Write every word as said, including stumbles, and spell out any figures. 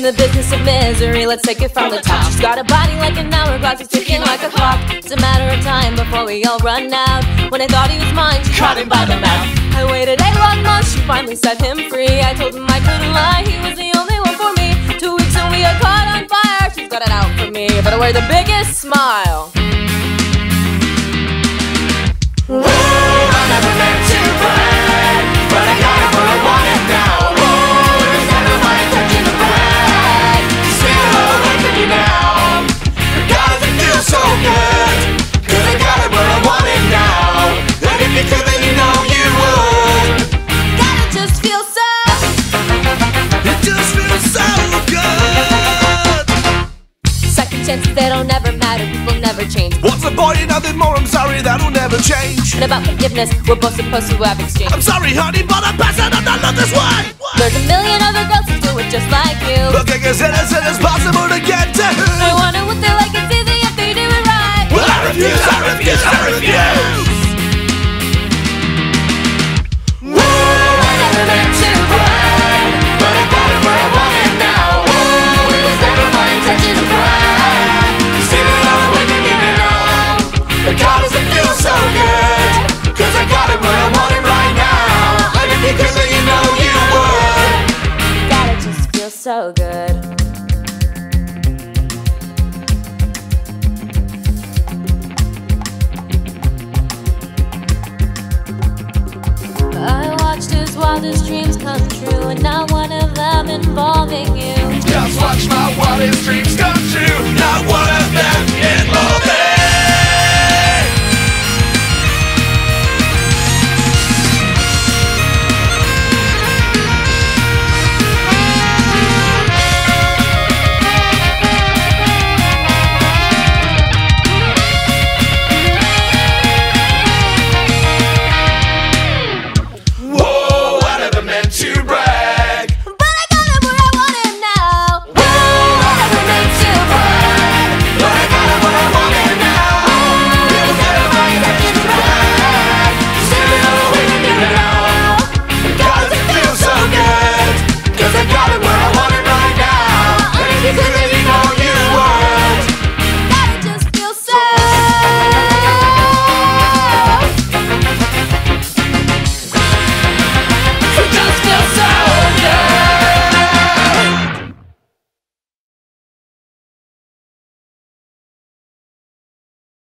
in the business of misery, let's take it from the top. She's got a body like an hourglass, it's ticking like a clock. It's a matter of time before we all run out. When I thought he was mine, she caught him by the mouth. I waited eight long months, she finally set him free. I told him I couldn't lie, he was the only one for me. Two weeks and we got caught on fire, she's got it out for me, but I wear the biggest smile. Ooh, I never meant to brag, but I got it what I wanted now. Ooh, it was never my intention to brag. Still away from you now. God, does it feel so good? Cause I got it what I wanted now. And if you could, then you know you would. God, it just feels so. It just feels so good. Second chances, they don't ever matter, people never change. What's the point in nothing more? I'm sorry, that'll never change. And about forgiveness, we're both supposed to have exchange. I'm sorry, honey, but I'm passing on not this way. There's a million other girls who do it just like you. Looking as innocent as possible to get to. I wonder what they like, it's easy if they do it right. Well, I refuse, I refuse, I refuse. Woo, I never meant to brag, but I got it where I want it now. Woo, it was never my intention to brag. See me all the way to me now. But God, does it feel so good? Cause I got it where I want it right now. And if you could, then you know you would. God, it just feels so good. I watched his wildest dreams come true, and not one of them involving you. Just watch my wildest dreams come true. Not one of them involving